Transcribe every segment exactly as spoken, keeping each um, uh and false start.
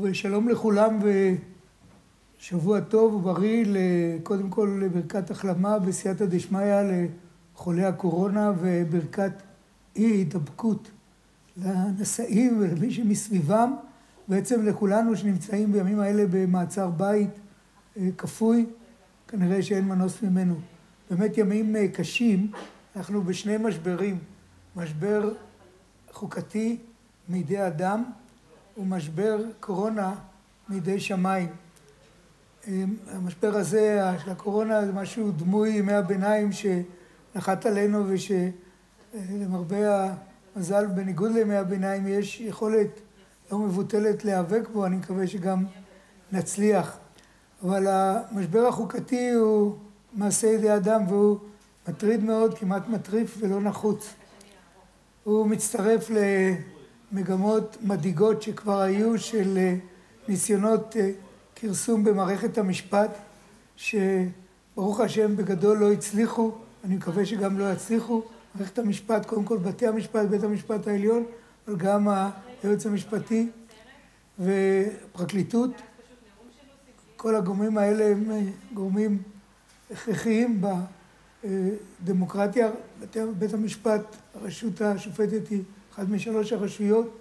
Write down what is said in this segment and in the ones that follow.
טוב, שלום לכולם ושבוע טוב ובריא, קודם כל לברכת החלמה בסייעתא דשמיא לחולי הקורונה וברכת אי התדבקות לנשאים ולמי שמסביבם, בעצם לכולנו שנמצאים בימים האלה במעצר בית כפוי, כנראה שאין מנוס ממנו. באמת ימים קשים, אנחנו בשני משברים, משבר חוקתי מידי אדם ומשבר קורונה מידי שמיים. המשבר הזה של הקורונה זה משהו דמוי ימי הביניים שנחת עלינו ושלמרבה המזל בניגוד לימי הביניים יש יכולת לא מבוטלת להיאבק בו, אני מקווה שגם נצליח. אבל המשבר החוקתי הוא מעשה ידי אדם והוא מטריד מאוד, כמעט מטריף ולא נחוץ. הוא מצטרף למגמות מדאיגות שכבר היו של ניסיונות כרסום במערכת המשפט, שברוך השם בגדול לא הצליחו, אני מקווה שגם לא יצליחו. מערכת המשפט, קודם כל בתי המשפט, בית המשפט העליון, אבל גם היועץ המשפטי ופרקליטות. כל הגורמים האלה הם גורמים הכרחיים בדמוקרטיה. בית המשפט, הרשות השופטת היא אחת משלוש הרשויות,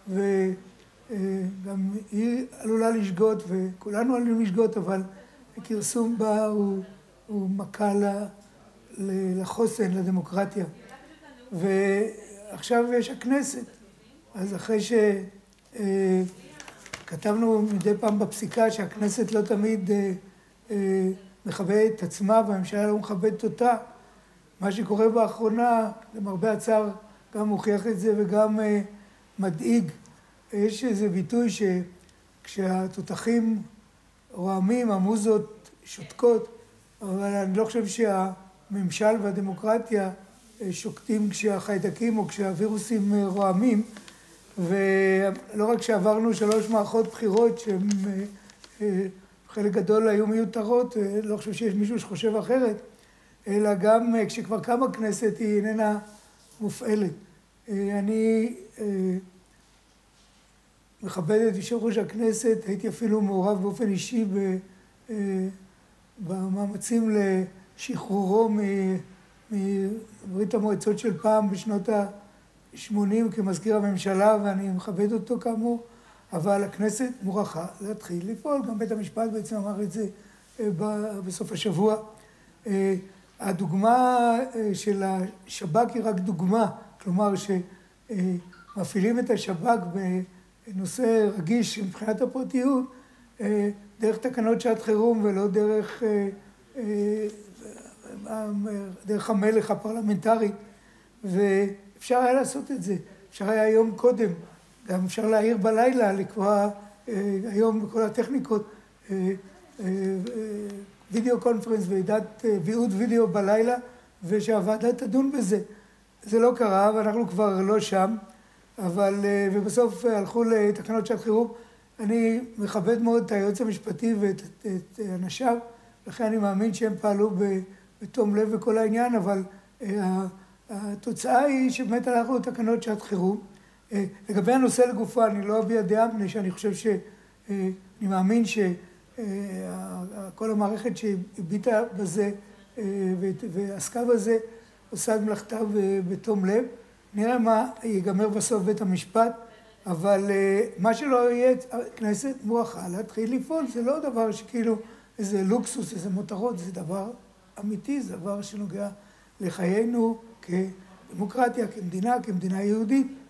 וגם היא עלולה לשגות, וכולנו עלולים לשגות, אבל הכרסום בה הוא, הוא מכה לחוסן, לדמוקרטיה. ועכשיו יש הכנסת. אז אחרי שכתבנו מדי פעם בפסיקה שהכנסת לא תמיד מכבדת את עצמה והממשלה לא מכבדת אותה, מה שקורה באחרונה, למרבה הצער, גם מוכיח את זה וגם מדאיג. יש איזה ביטוי שכשהתותחים רועמים, המוזות שותקות, אבל אני לא חושב שהממשל והדמוקרטיה שוקטים כשהחיידקים או כשהווירוסים רועמים. ולא רק שעברנו שלוש מערכות בחירות שהן חלק גדול היו מיותרות, לא חושב שיש מישהו שחושב אחרת, אלא גם כשכבר קמה כנסת היא איננה מופעלת. אני מכבד את יושב ראש הכנסת, הייתי אפילו מעורב באופן אישי במאמצים לשחרורו מברית המועצות של פעם בשנות ה-שמונים כמזכיר הממשלה, ואני מכבד אותו כאמור, אבל הכנסת מוכרחה להתחיל לפעול. גם בית המשפט בעצם אמר את זה בסוף השבוע. הדוגמה של השב"כ היא רק דוגמה, כלומר שמפעילים את השב"כ בנושא רגיש מבחינת הפרטיות, דרך תקנות שעת חירום ולא דרך, דרך המלך הפרלמנטרי, ואפשר היה לעשות את זה. אפשר היה יום קודם, גם אפשר להעיר בלילה, לקבוע היום בכל הטכניקות, וידאו קונפרנס ועידת ויעוד וידאו בלילה, ושהוועדה תדון בזה. זה לא קרה, ואנחנו כבר לא שם, אבל, ובסוף הלכו לתקנות שעת חירום. אני מכבד מאוד את היועץ המשפטי ואת את אנשיו, לכן אני מאמין שהם פעלו בתום לב בכל העניין, אבל התוצאה היא שבאמת הלכנו לתקנות שעת חירום. לגבי הנושא לגופו, אני לא אביע דעה, מפני שאני חושב ש... אני מאמין שכל המערכת שהביטה בזה ועסקה בזה, עושה את מלאכתה בתום לב. נראה מה ייגמר בסוף בית המשפט, אבל מה שלא יהיה, הכנסת מוכרחה להתחיל לפעול. זה לא דבר שכאילו איזה לוקסוס, איזה מותרות, זה דבר אמיתי, זה דבר שנוגע לחיינו כדמוקרטיה, כמדינה, כמדינה יהודית.